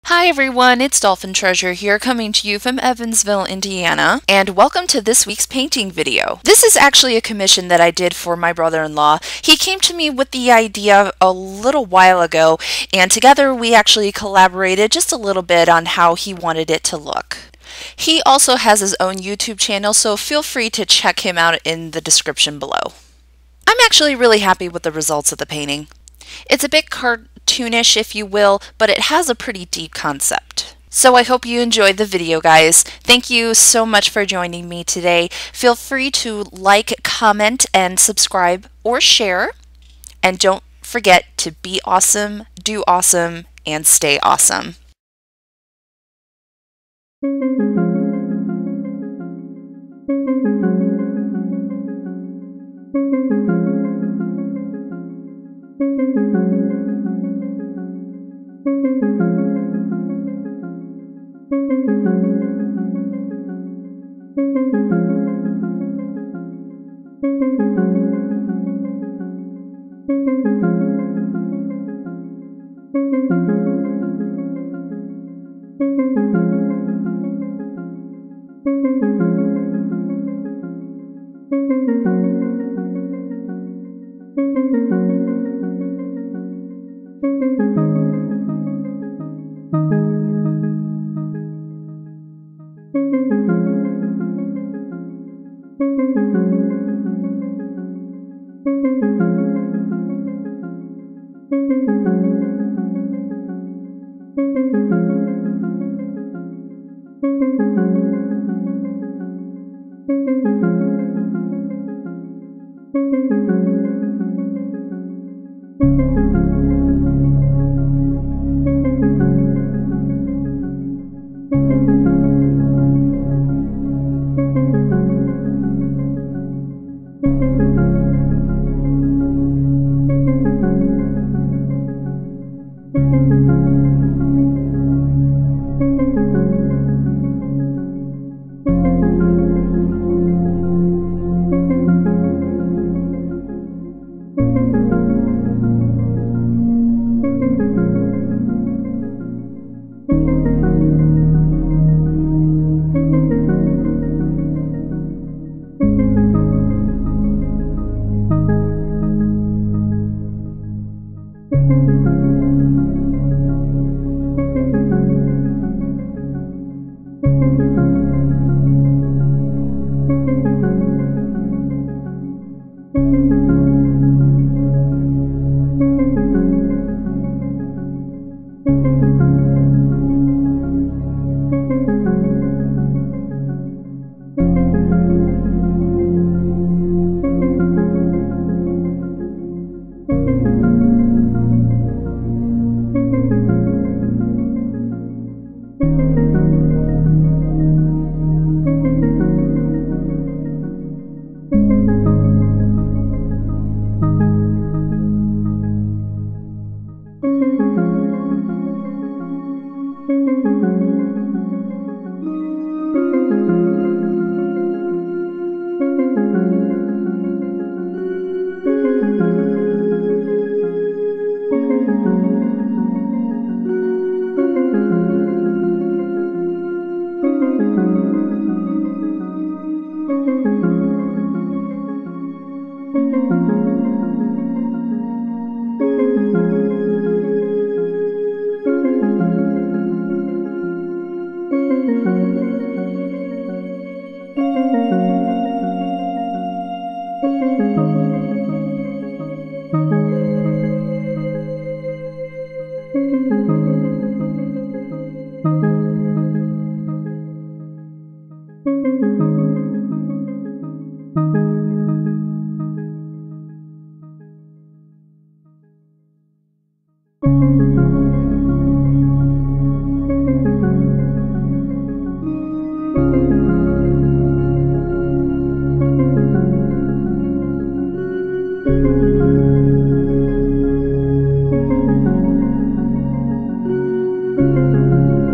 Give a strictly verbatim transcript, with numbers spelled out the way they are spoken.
Hi everyone, it's DolphinTreasure here coming to you from Evansville, Indiana, and welcome to this week's painting video. This is actually a commission that I did for my brother-in-law. He came to me with the idea a little while ago, and together we actually collaborated just a little bit on how he wanted it to look. He also has his own YouTube channel, so feel free to check him out in the description below. I'm actually really happy with the results of the painting. It's a bit cartoonish, if you will, but it has a pretty deep concept. So I hope you enjoyed the video, guys. Thank you so much for joining me today. Feel free to like, comment, and subscribe or share. And don't forget to be awesome, do awesome, and stay awesome. Thank you.